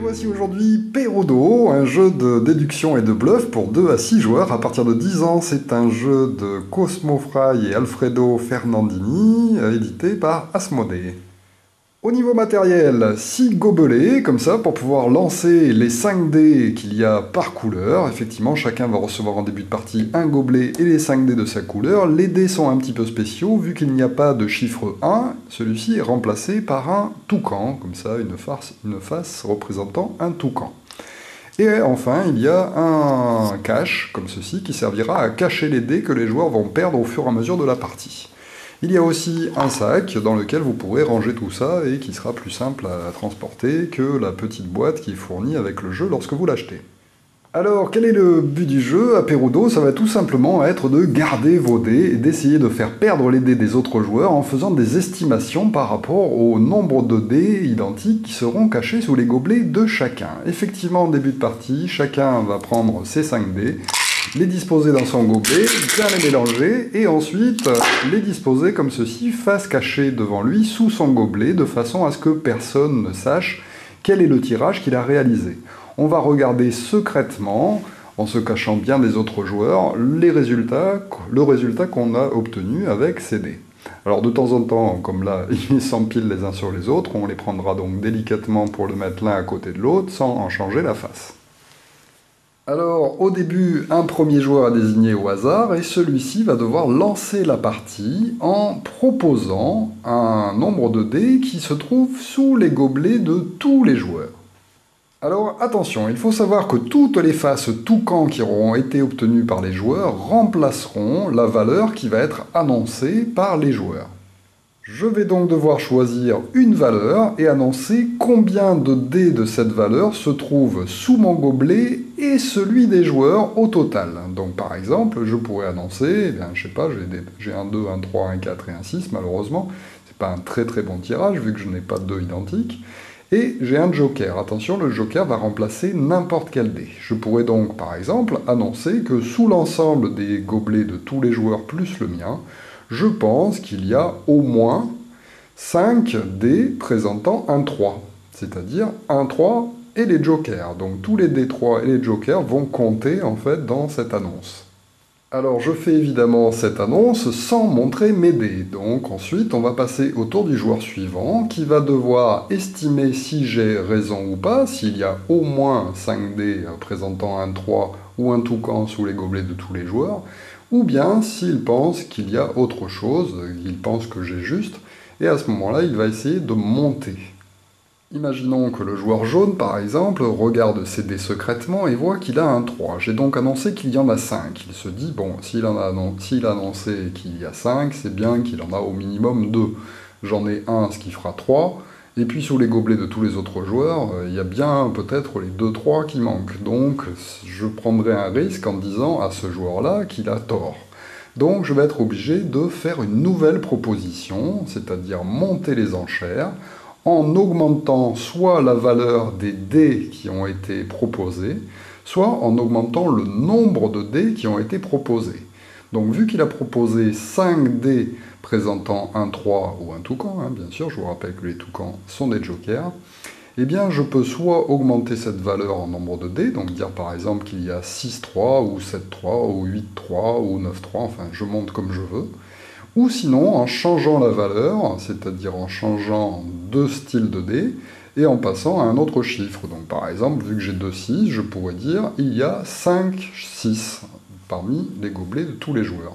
Voici aujourd'hui Perodo, un jeu de déduction et de bluff pour 2 à 6 joueurs à partir de 10 ans. C'est un jeu de Cosmo Fry et Alfredo Fernandini, édité par Asmodée. Au niveau matériel, 6 gobelets, comme ça, pour pouvoir lancer les 5 dés qu'il y a par couleur. Effectivement, chacun va recevoir en début de partie un gobelet et les 5 dés de sa couleur. Les dés sont un petit peu spéciaux, vu qu'il n'y a pas de chiffre 1, celui-ci est remplacé par un toucan, comme ça, une face représentant un toucan. Et enfin, il y a un cache, comme ceci, qui servira à cacher les dés que les joueurs vont perdre au fur et à mesure de la partie. Il y a aussi un sac dans lequel vous pourrez ranger tout ça et qui sera plus simple à transporter que la petite boîte qui est fournie avec le jeu lorsque vous l'achetez. Alors, quel est le but du jeu à Perodo? Ça va tout simplement être de garder vos dés et d'essayer de faire perdre les dés des autres joueurs en faisant des estimations par rapport au nombre de dés identiques qui seront cachés sous les gobelets de chacun. Effectivement, en début de partie, chacun va prendre ses 5 dés, les disposer dans son gobelet, bien les mélanger, et ensuite les disposer comme ceci, face cachée devant lui, sous son gobelet, de façon à ce que personne ne sache quel est le tirage qu'il a réalisé. On va regarder secrètement, en se cachant bien des autres joueurs, le résultat qu'on a obtenu avec ces dés. Alors de temps en temps, comme là, ils s'empilent les uns sur les autres, on les prendra donc délicatement pour le mettre l'un à côté de l'autre, sans en changer la face. Alors, au début, un premier joueur est désigné au hasard, et celui-ci va devoir lancer la partie en proposant un nombre de dés qui se trouve sous les gobelets de tous les joueurs. Alors, attention, il faut savoir que toutes les faces toucan qui auront été obtenues par les joueurs remplaceront la valeur qui va être annoncée par les joueurs. Je vais donc devoir choisir une valeur et annoncer combien de dés de cette valeur se trouvent sous mon gobelet et celui des joueurs au total. Donc par exemple, je pourrais annoncer, eh bien, je sais pas, j'ai un 2, un 3, un 4 et un 6, malheureusement. C'est pas un très très bon tirage vu que je n'ai pas de 2 identiques. Et j'ai un joker. Attention, le joker va remplacer n'importe quel dé. Je pourrais donc par exemple annoncer que sous l'ensemble des gobelets de tous les joueurs plus le mien, je pense qu'il y a au moins 5 dés présentant un 3, c'est-à-dire un 3 et les jokers. Donc tous les dés 3 et les jokers vont compter en fait dans cette annonce. Alors je fais évidemment cette annonce sans montrer mes dés. Donc ensuite on va passer au tour du joueur suivant qui va devoir estimer si j'ai raison ou pas, s'il y a au moins 5 dés présentant un 3 ou un toucan sous les gobelets de tous les joueurs, ou bien s'il pense qu'il y a autre chose, il pense que j'ai juste, et à ce moment-là, il va essayer de monter. Imaginons que le joueur jaune, par exemple, regarde ses dés secrètement et voit qu'il a un 3. J'ai donc annoncé qu'il y en a 5. Il se dit, bon, s'il a annoncé qu'il y a 5, c'est bien qu'il en a au minimum 2. J'en ai un, ce qui fera 3. Et puis sous les gobelets de tous les autres joueurs, il y a bien peut-être les 2-3 qui manquent. Donc je prendrai un risque en disant à ce joueur-là qu'il a tort. Donc je vais être obligé de faire une nouvelle proposition, c'est-à-dire monter les enchères, en augmentant soit la valeur des dés qui ont été proposés, soit en augmentant le nombre de dés qui ont été proposés. Donc vu qu'il a proposé 5 dés présentant un 3 ou un toucan, bien sûr, je vous rappelle que les toucans sont des jokers, eh bien je peux soit augmenter cette valeur en nombre de dés, donc dire par exemple qu'il y a 6-3 ou 7-3 ou 8-3 ou 9-3, enfin je monte comme je veux, ou sinon en changeant la valeur, c'est-à-dire en changeant deux styles de dés, et en passant à un autre chiffre. Donc par exemple, vu que j'ai 2-6, je pourrais dire il y a 5-6 parmi les gobelets de tous les joueurs.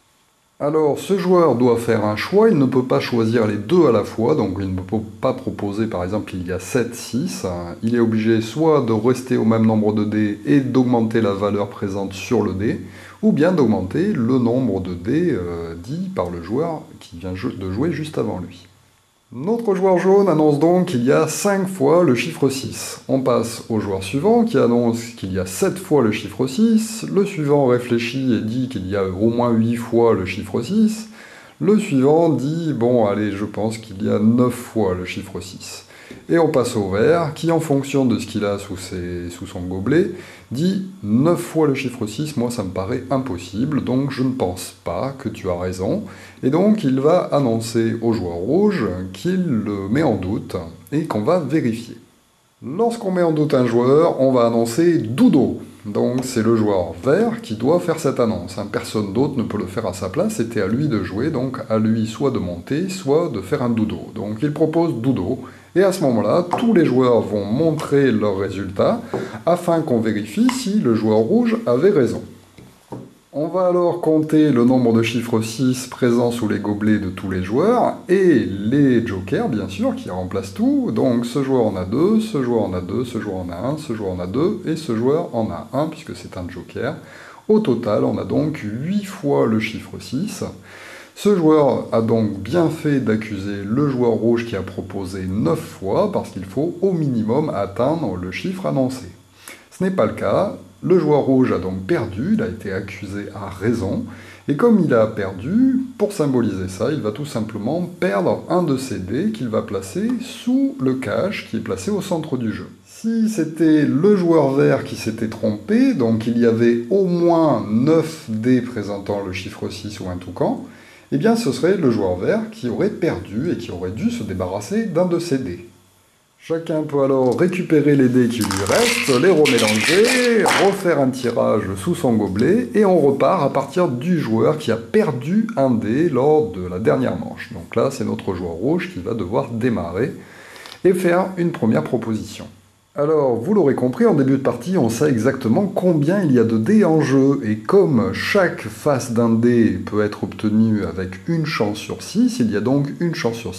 Alors, ce joueur doit faire un choix, il ne peut pas choisir les deux à la fois, donc il ne peut pas proposer par exemple qu'il y a 7-6, il est obligé soit de rester au même nombre de dés et d'augmenter la valeur présente sur le dé, ou bien d'augmenter le nombre de dés dit par le joueur qui vient de jouer juste avant lui. Notre joueur jaune annonce donc qu'il y a 5 fois le chiffre 6. On passe au joueur suivant qui annonce qu'il y a 7 fois le chiffre 6. Le suivant réfléchit et dit qu'il y a au moins 8 fois le chiffre 6. Le suivant dit, bon allez, je pense qu'il y a 9 fois le chiffre 6. Et on passe au vert qui, en fonction de ce qu'il a sous son gobelet, dit 9 fois le chiffre 6, moi ça me paraît impossible, donc je ne pense pas que tu as raison. Et donc il va annoncer au joueur rouge qu'il le met en doute et qu'on va vérifier. Lorsqu'on met en doute un joueur, on va annoncer Dodo. Donc c'est le joueur vert qui doit faire cette annonce. Personne d'autre ne peut le faire à sa place, c'était à lui de jouer, donc à lui soit de monter, soit de faire un Dodo. Donc il propose Dodo, et à ce moment-là, tous les joueurs vont montrer leurs résultats, afin qu'on vérifie si le joueur rouge avait raison. On va alors compter le nombre de chiffres 6 présents sous les gobelets de tous les joueurs, et les jokers, bien sûr, qui remplacent tout. Donc ce joueur en a 2, ce joueur en a 2, ce joueur en a 1, ce joueur en a 2, et ce joueur en a 1, puisque c'est un joker. Au total, on a donc 8 fois le chiffre 6. Ce joueur a donc bien fait d'accuser le joueur rouge qui a proposé 9 fois, parce qu'il faut au minimum atteindre le chiffre annoncé. Ce n'est pas le cas. Le joueur rouge a donc perdu, il a été accusé à raison, et comme il a perdu, pour symboliser ça, il va tout simplement perdre un de ses dés qu'il va placer sous le cache qui est placé au centre du jeu. Si c'était le joueur vert qui s'était trompé, donc il y avait au moins 9 dés présentant le chiffre 6 ou un toucan, eh bien ce serait le joueur vert qui aurait perdu et qui aurait dû se débarrasser d'un de ses dés. Chacun peut alors récupérer les dés qui lui restent, les remélanger, refaire un tirage sous son gobelet, et on repart à partir du joueur qui a perdu un dé lors de la dernière manche. Donc là, c'est notre joueur rouge qui va devoir démarrer et faire une première proposition. Alors, vous l'aurez compris, en début de partie, on sait exactement combien il y a de dés en jeu, et comme chaque face d'un dé peut être obtenue avec une chance sur 6, il y a donc une chance sur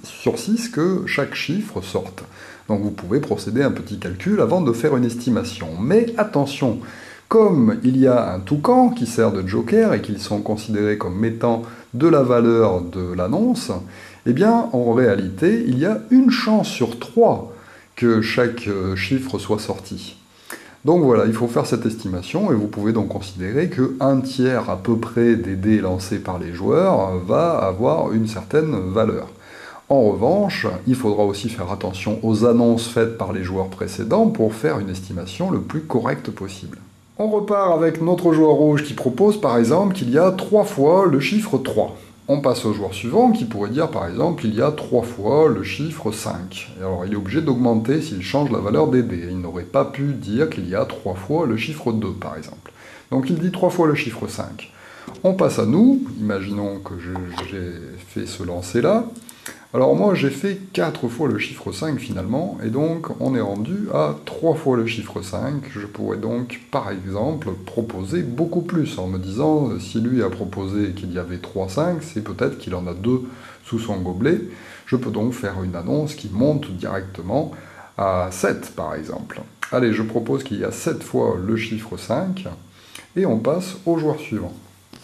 6 que chaque chiffre sorte. Donc vous pouvez procéder à un petit calcul avant de faire une estimation. Mais attention, comme il y a un toucan qui sert de joker et qu'ils sont considérés comme mettant de la valeur de l'annonce, eh bien, en réalité, il y a une chance sur 3 que chaque chiffre soit sorti. Donc voilà, il faut faire cette estimation, et vous pouvez donc considérer que un tiers à peu près des dés lancés par les joueurs va avoir une certaine valeur. En revanche, il faudra aussi faire attention aux annonces faites par les joueurs précédents pour faire une estimation le plus correcte possible. On repart avec notre joueur rouge qui propose par exemple qu'il y a 3 fois le chiffre 3. On passe au joueur suivant qui pourrait dire par exemple qu'il y a 3 fois le chiffre 5. Et alors il est obligé d'augmenter s'il change la valeur des dés. Il n'aurait pas pu dire qu'il y a 3 fois le chiffre 2 par exemple. Donc il dit 3 fois le chiffre 5. On passe à nous, imaginons que j'ai fait ce lancer là. Alors moi j'ai fait 4 fois le chiffre 5 finalement, et donc on est rendu à 3 fois le chiffre 5. Je pourrais donc par exemple proposer beaucoup plus en me disant, si lui a proposé qu'il y avait 3 5, c'est peut-être qu'il en a 2 sous son gobelet. Je peux donc faire une annonce qui monte directement à 7 par exemple. Allez, je propose qu'il y a 7 fois le chiffre 5, et on passe au joueur suivant.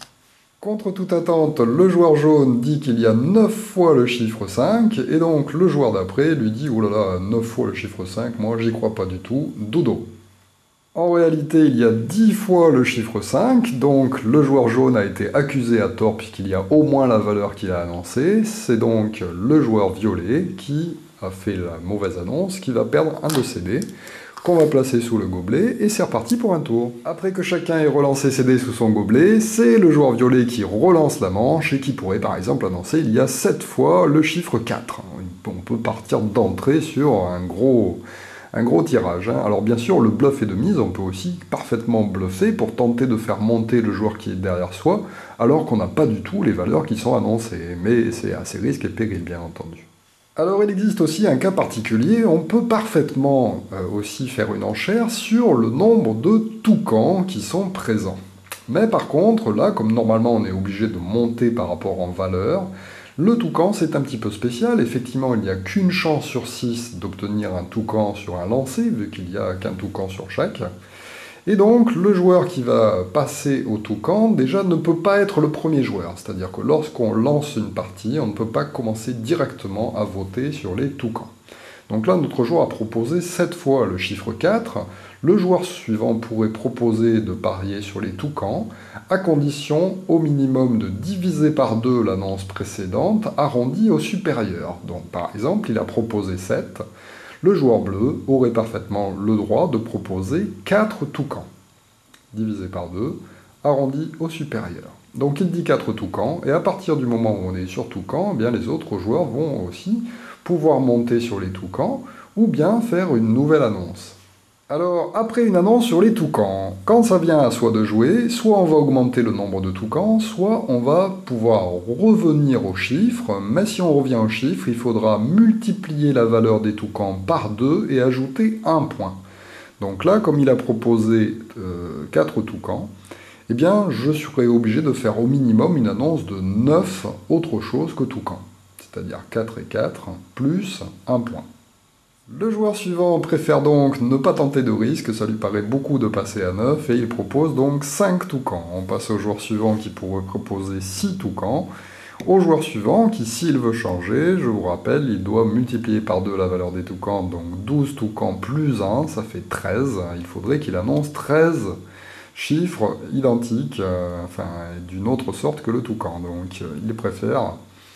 Contre toute attente, le joueur jaune dit qu'il y a 9 fois le chiffre 5, et donc le joueur d'après lui dit « Oh là là, 9 fois le chiffre 5, moi j'y crois pas du tout, dodo ». En réalité, il y a 10 fois le chiffre 5, donc le joueur jaune a été accusé à tort puisqu'il y a au moins la valeur qu'il a annoncée. C'est donc le joueur violet qui a fait la mauvaise annonce, qui va perdre un de ses dés, qu'on va placer sous le gobelet, et c'est reparti pour un tour. Après que chacun ait relancé ses dés sous son gobelet, c'est le joueur violet qui relance la manche et qui pourrait par exemple annoncer il y a 7 fois le chiffre 4. On peut partir d'entrée sur un gros tirage. Alors bien sûr, le bluff est de mise, on peut aussi parfaitement bluffer pour tenter de faire monter le joueur qui est derrière soi, alors qu'on n'a pas du tout les valeurs qui sont annoncées, mais c'est à ses risques et périls bien entendu. Alors il existe aussi un cas particulier, on peut parfaitement aussi faire une enchère sur le nombre de toucans qui sont présents. Mais par contre, là, comme normalement on est obligé de monter par rapport en valeur, le toucan c'est un petit peu spécial, effectivement il n'y a qu'une chance sur 6 d'obtenir un toucan sur un lancer, vu qu'il n'y a qu'un toucan sur chaque. Et donc, le joueur qui va passer au toucan, déjà, ne peut pas être le premier joueur. C'est-à-dire que lorsqu'on lance une partie, on ne peut pas commencer directement à voter sur les toucans. Donc là, notre joueur a proposé 7 fois le chiffre 4. Le joueur suivant pourrait proposer de parier sur les toucans, à condition, au minimum, de diviser par 2 l'annonce précédente, arrondie au supérieur. Donc, par exemple, il a proposé 7. Le joueur bleu aurait parfaitement le droit de proposer 4 toucans, divisé par 2, arrondi au supérieur. Donc il dit 4 toucans, et à partir du moment où on est sur toucan, eh bien les autres joueurs vont aussi pouvoir monter sur les toucans, ou bien faire une nouvelle annonce. Alors, après une annonce sur les toucans, quand ça vient à soi de jouer, soit on va augmenter le nombre de toucans, soit on va pouvoir revenir au chiffre, mais si on revient au chiffre, il faudra multiplier la valeur des toucans par 2 et ajouter un point. Donc là, comme il a proposé 4 toucans, eh bien, je serai obligé de faire au minimum une annonce de 9 autre chose que toucans, c'est-à-dire 4 et 4, plus un point. Le joueur suivant préfère donc ne pas tenter de risque, ça lui paraît beaucoup de passer à 9, et il propose donc 5 toucans. On passe au joueur suivant qui pourrait proposer 6 toucans. Au joueur suivant qui, s'il veut changer, je vous rappelle, il doit multiplier par 2 la valeur des toucans, donc 12 toucans plus 1, ça fait 13. Il faudrait qu'il annonce 13 chiffres identiques, d'une autre sorte que le toucan. Donc il préfère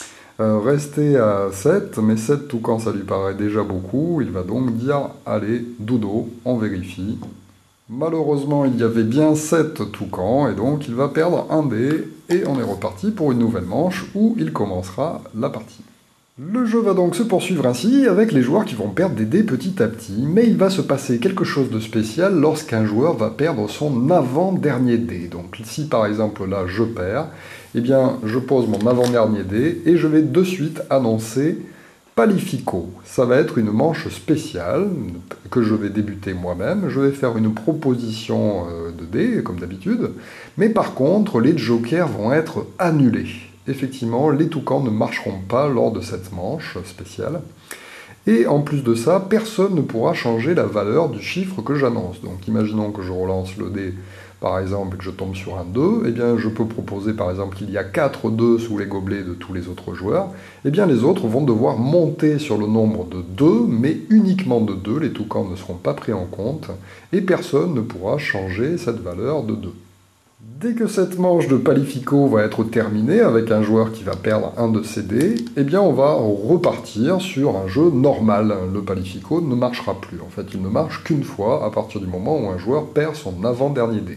rester à 7, mais 7 toucans ça lui paraît déjà beaucoup, il va donc dire allez, dodo, on vérifie. Malheureusement il y avait bien 7 toucans, et donc il va perdre un dé, et on est reparti pour une nouvelle manche où il commencera la partie. Le jeu va donc se poursuivre ainsi, avec les joueurs qui vont perdre des dés petit à petit, mais il va se passer quelque chose de spécial lorsqu'un joueur va perdre son avant-dernier dé. Donc si par exemple là je perds, eh bien je pose mon avant-dernier dé et je vais de suite annoncer Palifico. Ça va être une manche spéciale que je vais débuter moi-même. Je vais faire une proposition de dés, comme d'habitude, mais par contre les jokers vont être annulés. Effectivement, les toucans ne marcheront pas lors de cette manche spéciale. Et en plus de ça, personne ne pourra changer la valeur du chiffre que j'annonce. Donc imaginons que je relance le dé, par exemple, et que je tombe sur un 2, eh bien je peux proposer par exemple qu'il y a 4 2 sous les gobelets de tous les autres joueurs. Eh bien les autres vont devoir monter sur le nombre de 2, mais uniquement de 2, les toucans ne seront pas pris en compte, et personne ne pourra changer cette valeur de 2. Dès que cette manche de Palifico va être terminée, avec un joueur qui va perdre un de ses dés, eh bien on va repartir sur un jeu normal. Le Palifico ne marchera plus. En fait, il ne marche qu'une fois à partir du moment où un joueur perd son avant-dernier dé.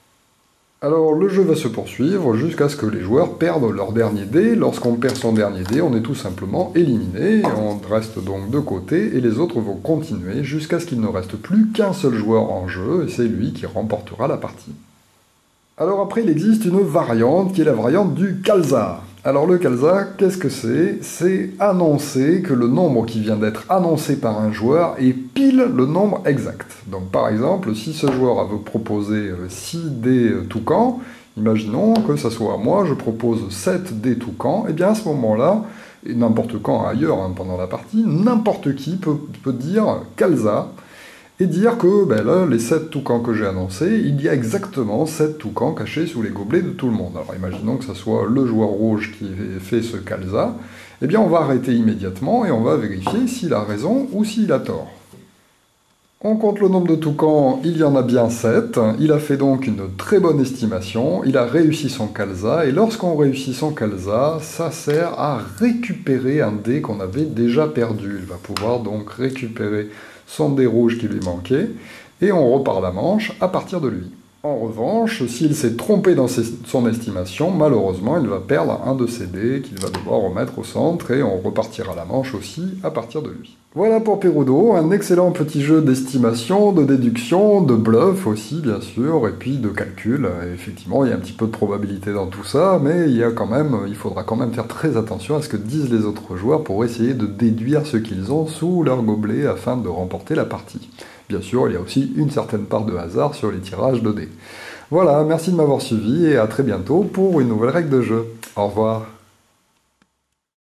Alors le jeu va se poursuivre jusqu'à ce que les joueurs perdent leur dernier dé. Lorsqu'on perd son dernier dé, on est tout simplement éliminé. On reste donc de côté et les autres vont continuer jusqu'à ce qu'il ne reste plus qu'un seul joueur en jeu et c'est lui qui remportera la partie. Alors après, il existe une variante qui est la variante du Kalza. Alors le Kalza, qu'est-ce que c'est? C'est annoncer que le nombre qui vient d'être annoncé par un joueur est pile le nombre exact. Donc par exemple, si ce joueur veut proposer 6 dés toucans, imaginons que ça soit moi, je propose 7 dés toucans, et bien à ce moment-là, et n'importe quand ailleurs pendant la partie, n'importe qui peut dire Kalza, et dire que là, les 7 toucans que j'ai annoncés, il y a exactement 7 toucans cachés sous les gobelets de tout le monde. Alors imaginons que ce soit le joueur rouge qui fait ce Kalza, eh bien on va arrêter immédiatement et on va vérifier s'il a raison ou s'il a tort. On compte le nombre de toucans, il y en a bien 7, il a fait donc une très bonne estimation, il a réussi son Kalza, et lorsqu'on réussit son Kalza, ça sert à récupérer un dé qu'on avait déjà perdu. Il va pouvoir donc récupérer son dé rouge qui lui manquait, et on repart la manche à partir de lui. En revanche, s'il s'est trompé dans son estimation, malheureusement, il va perdre un de ses dés qu'il va devoir remettre au centre, et on repartira la manche aussi à partir de lui. Voilà pour Perudo, un excellent petit jeu d'estimation, de déduction, de bluff aussi, bien sûr, et puis de calcul. Effectivement, il y a un petit peu de probabilité dans tout ça, mais il faudra quand même faire très attention à ce que disent les autres joueurs pour essayer de déduire ce qu'ils ont sous leur gobelet afin de remporter la partie. Bien sûr, il y a aussi une certaine part de hasard sur les tirages de dés. Voilà, merci de m'avoir suivi et à très bientôt pour une nouvelle règle de jeu. Au revoir.